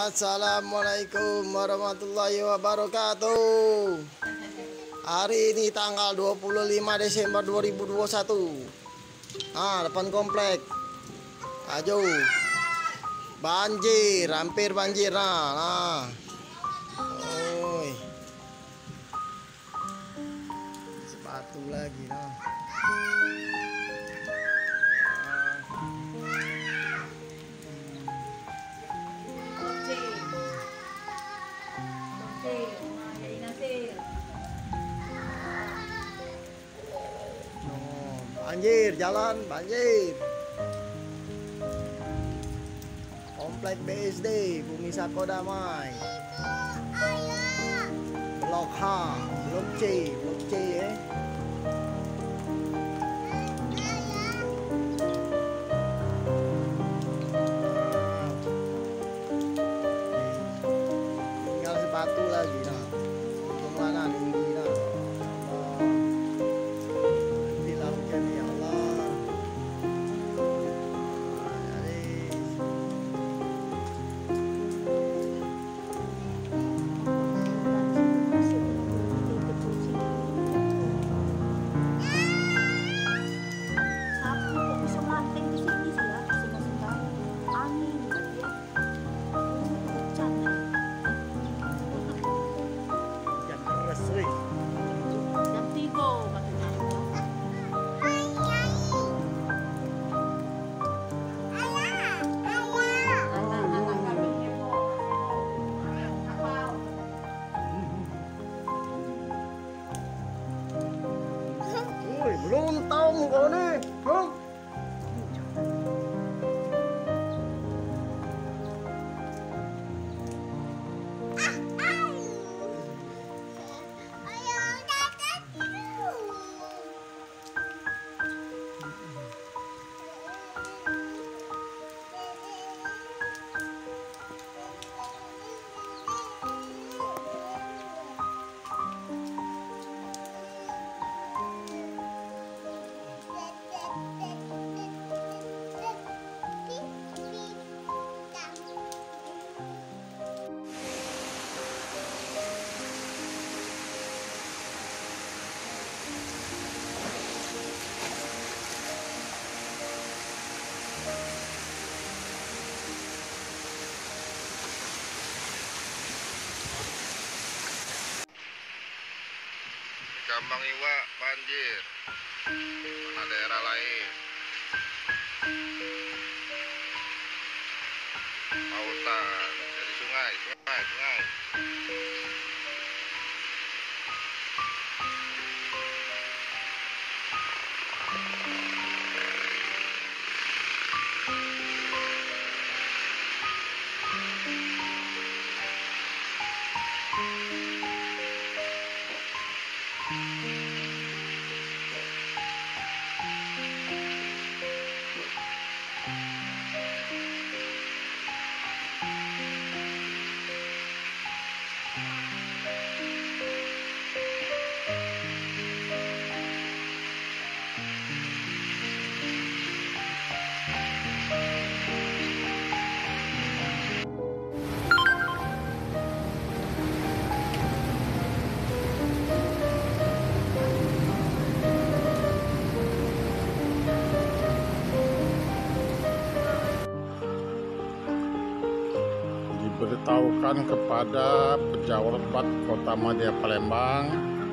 Assalamualaikum warahmatullahi wabarakatuh. Hari ini tanggal 25 Desember 2021. Depan komplek Ajo banjir, hampir banjir. Oi. Sepatu lagi banjir, jalan banjir. Komplek BSD Bumi Sako Damai. Blok H, Blok C ya. Tinggal sepatu lagi kemana tinggi belum tahu kau nih, Gambang Iwa banjir, mana daerah lain? Pautan dari sungai. Diberitahukan kepada pejabat Kota Madya Palembang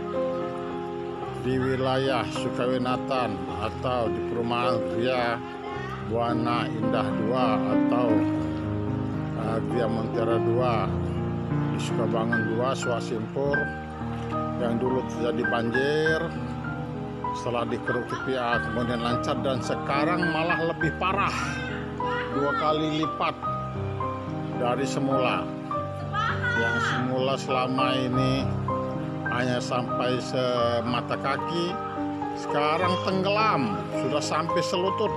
di wilayah Sukawinatan atau di perumahan Gria Buana Indah 2 atau Gria Montera 2 di Sukabangun 2 Swasimpur yang dulu terjadi banjir, setelah dikeruk TPA kemudian lancar dan sekarang malah lebih parah 2 kali lipat dari semula. Yang semula selama ini hanya sampai semata kaki, sekarang tenggelam, sudah sampai selutut.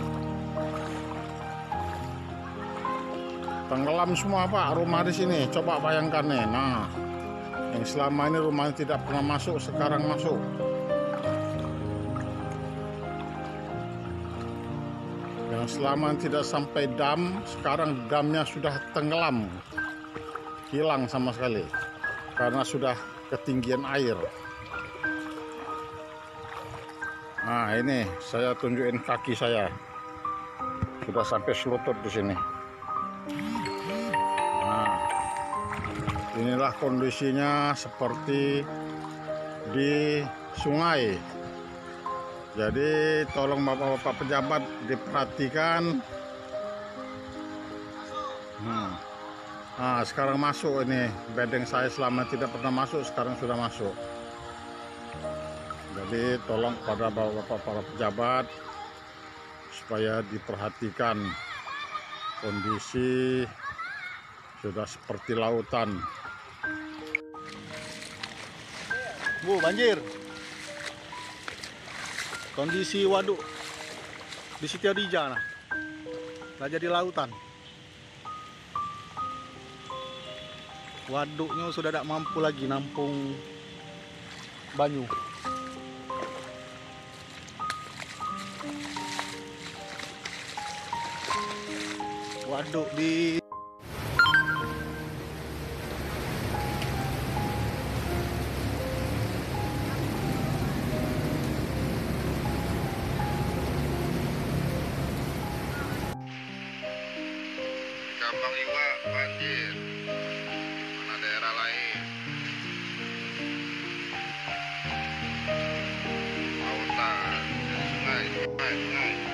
Tenggelam semua Pak, rumah di sini. Coba bayangkan nih. Nah, yang selama ini rumahnya tidak pernah masuk, sekarang masuk. Yang selama tidak sampai dam, sekarang damnya sudah tenggelam. hilang sama sekali karena sudah ketinggian air. Nah, ini saya tunjukin kaki saya. Sudah sampai selutut di sini. Nah, inilah kondisinya seperti di sungai. Jadi tolong bapak-bapak pejabat diperhatikan. Nah, sekarang masuk ini bedeng saya selama tidak pernah masuk, sekarang sudah masuk. Jadi tolong pada bapak-bapak para pejabat supaya diperhatikan, kondisi sudah seperti lautan. Bu, banjir. Kondisi waduk di Siti Hadijah nah. Nggak jadi lautan. Waduknya sudah tidak mampu lagi nampung banyu. Waduk di Gampang juga banjir. Mana daerah lain? Lautan, sungai.